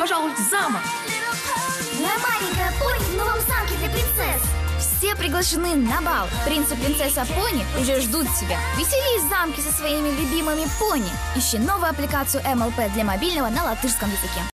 пожалуйте, замок! Я маленькая пони в новом замке для принцесс. Все приглашены на бал. Принц и принцесса пони уже ждут тебя. Веселись в замке со своими любимыми пони. Ищи новую аппликацию MLP для мобильного на латышском языке.